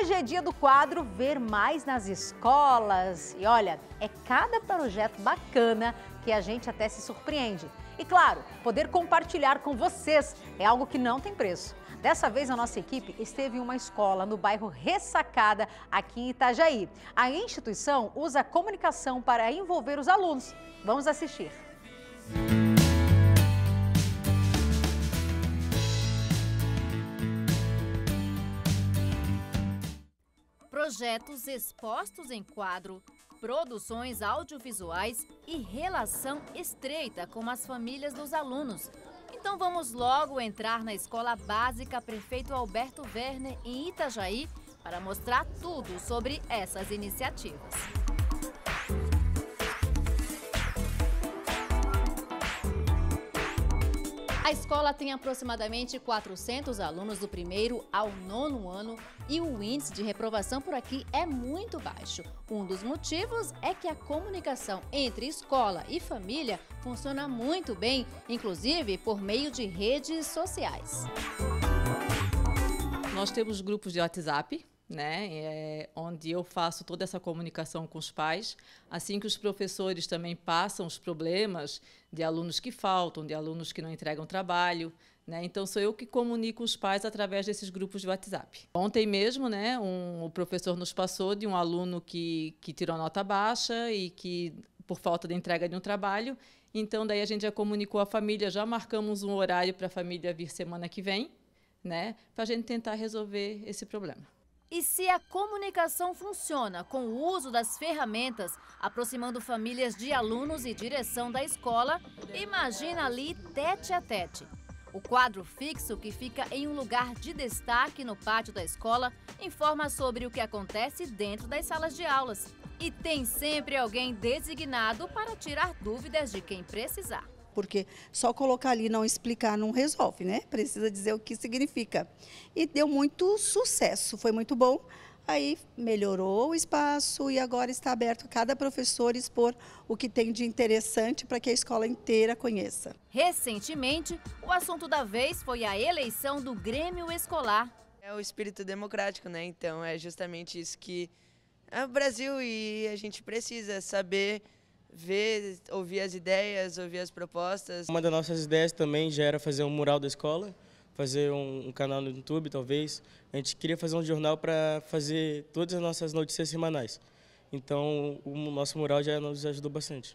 Hoje é dia do quadro Ver Mais nas Escolas. E olha, é cada projeto bacana que a gente até se surpreende. E claro, poder compartilhar com vocês é algo que não tem preço. Dessa vez a nossa equipe esteve em uma escola no bairro Ressacada, aqui em Itajaí. A instituição usa a comunicação para envolver os alunos. Vamos assistir. Projetos expostos em quadro, produções audiovisuais e relação estreita com as famílias dos alunos. Então vamos logo entrar na Escola Básica Prefeito Alberto Werner, em Itajaí, para mostrar tudo sobre essas iniciativas. A escola tem aproximadamente 400 alunos do 1º ao 9º ano e o índice de reprovação por aqui é muito baixo. Um dos motivos é que a comunicação entre escola e família funciona muito bem, inclusive por meio de redes sociais. Nós temos grupos de WhatsApp, onde eu faço toda essa comunicação com os pais, assim que os professores também passam os problemas de alunos que faltam, de alunos que não entregam trabalho, Então sou eu que comunico os pais através desses grupos de WhatsApp. Ontem mesmo, o professor nos passou de um aluno que tirou nota baixa e que por falta de entrega de um trabalho, então daí a gente já comunicou a família, já marcamos um horário para a família vir semana que vem, para a gente tentar resolver esse problema. E se a comunicação funciona com o uso das ferramentas, aproximando famílias de alunos e direção da escola, imagina ali tete a tete. O quadro fixo, que fica em um lugar de destaque no pátio da escola, informa sobre o que acontece dentro das salas de aulas. E tem sempre alguém designado para tirar dúvidas de quem precisar. Porque só colocar ali e não explicar não resolve, Precisa dizer o que significa. E deu muito sucesso, foi muito bom. Aí melhorou o espaço e agora está aberto a cada professor expor o que tem de interessante para que a escola inteira conheça. Recentemente, o assunto da vez foi a eleição do Grêmio Escolar. É o espírito democrático, Então é justamente isso que é o Brasil e a gente precisa saber ver, ouvir as ideias, ouvir as propostas. Uma das nossas ideias também já era fazer um mural da escola, fazer um canal no YouTube, talvez. A gente queria fazer um jornal para fazer todas as nossas notícias semanais. Então, o nosso mural já nos ajudou bastante.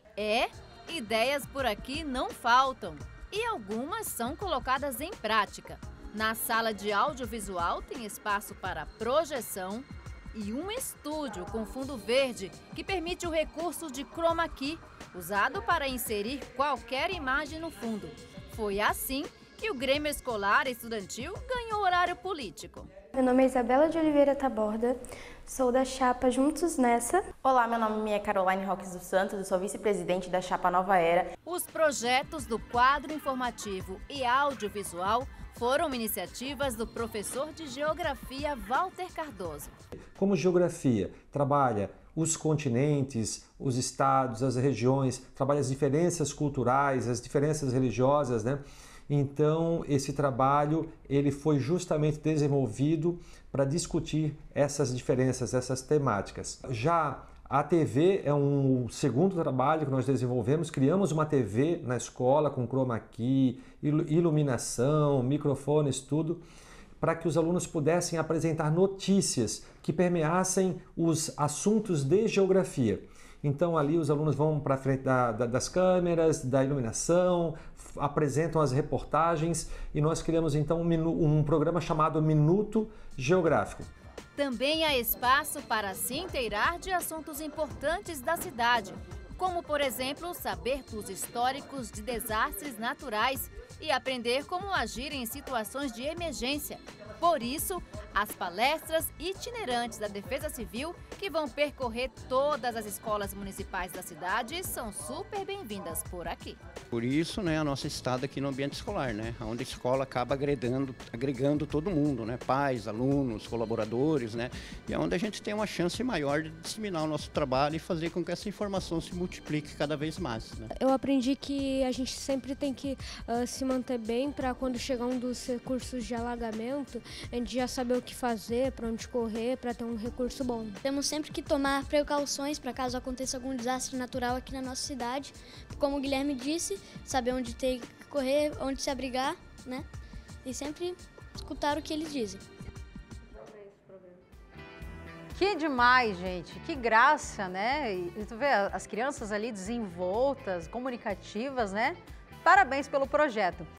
Ideias por aqui não faltam. E algumas são colocadas em prática. Na sala de audiovisual tem espaço para projeção e um estúdio com fundo verde que permite o recurso de chroma key, usado para inserir qualquer imagem no fundo. Foi assim que o Grêmio Escolar Estudantil ganhou horário político. Meu nome é Isabela de Oliveira Taborda, sou da chapa Juntos Nessa. Olá, meu nome é Caroline Roques dos Santos, eu sou vice-presidente da chapa Nova Era. Os projetos do quadro informativo e audiovisual foram iniciativas do professor de Geografia Walter Cardoso. Como geografia trabalha os continentes, os estados, as regiões, trabalha as diferenças culturais, as diferenças religiosas, Então, esse trabalho ele foi justamente desenvolvido para discutir essas diferenças, essas temáticas. Já a TV é um segundo trabalho que nós desenvolvemos. Criamos uma TV na escola com chroma key, iluminação, microfones, tudo, para que os alunos pudessem apresentar notícias que permeassem os assuntos de geografia. Então ali os alunos vão para frente das câmeras, da iluminação, apresentam as reportagens e nós criamos então um programa chamado Minuto Geográfico. Também há espaço para se inteirar de assuntos importantes da cidade, como, por exemplo, saber dos históricos de desastres naturais e aprender como agir em situações de emergência. Por isso, as palestras itinerantes da Defesa Civil, que vão percorrer todas as escolas municipais da cidade, são super bem-vindas por aqui. Por isso, a nossa estada aqui no ambiente escolar, onde a escola acaba agregando todo mundo, pais, alunos, colaboradores, e é onde a gente tem uma chance maior de disseminar o nosso trabalho e fazer com que essa informação se multiplique cada vez mais. Eu aprendi que a gente sempre tem que se manter bem para quando chegar um dos recursos de alagamento, a gente já saber que fazer, para onde correr, para ter um recurso bom. Temos sempre que tomar precauções para caso aconteça algum desastre natural aqui na nossa cidade. Como o Guilherme disse, saber onde tem que correr, onde se abrigar, né? E sempre escutar o que eles dizem. Que demais, gente. Que graça, né? E tu vê as crianças ali desenvoltas, comunicativas, né? Parabéns pelo projeto.